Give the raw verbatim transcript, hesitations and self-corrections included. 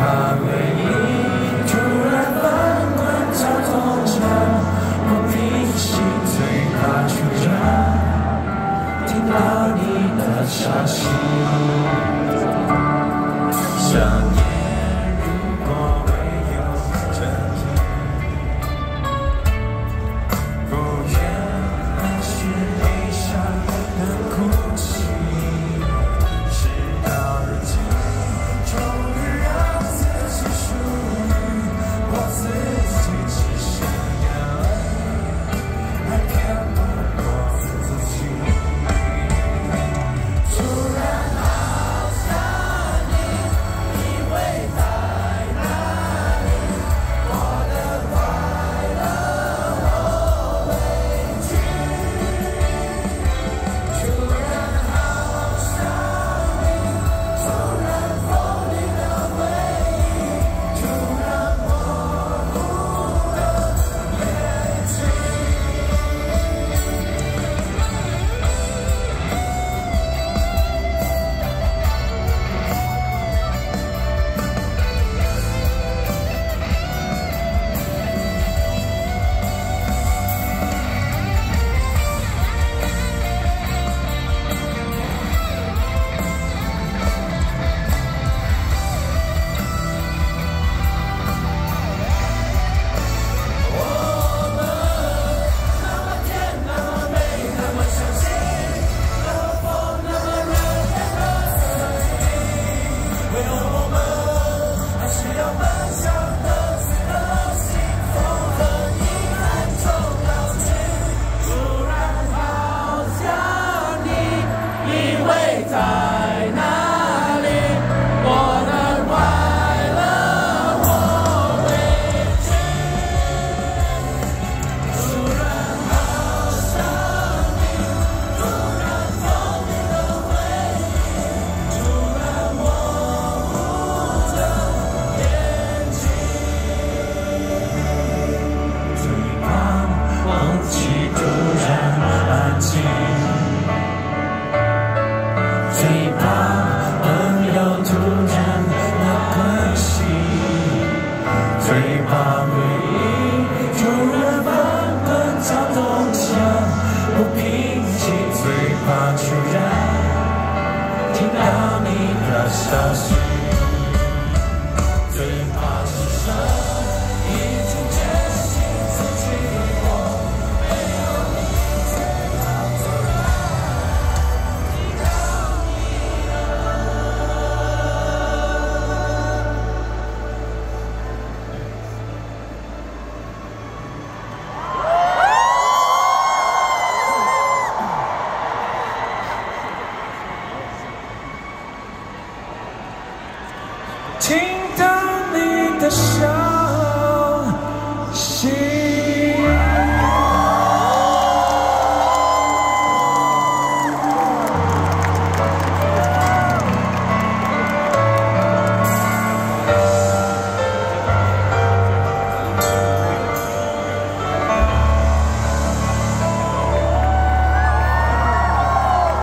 怕回忆突然翻滚跳动着，我平息，最怕出人听到你的消息。想念如果没有真意，不愿还是悲伤的哭泣。事到如今，终于让自己属于我自己，只剩眼泪，还骗不过自己。突然好想你，你会在哪里？我的快乐，我委屈。突然好想你，突然锋利的回忆，突然模糊的眼睛。我们那么甜，那么美，那么相信，那么疯，那么热烈的曾经。为了我们，还是要奔向各自的幸福和遗憾中老去。突然好想你，你会在哪里？我的快乐，我委屈。突然好想你，突然锋利的回忆，突然模糊的眼睛。最怕忘记突然安静，最怕朋友突然的关心，最怕回忆突然翻滚跳动着不平静，最怕突然听到你的消息。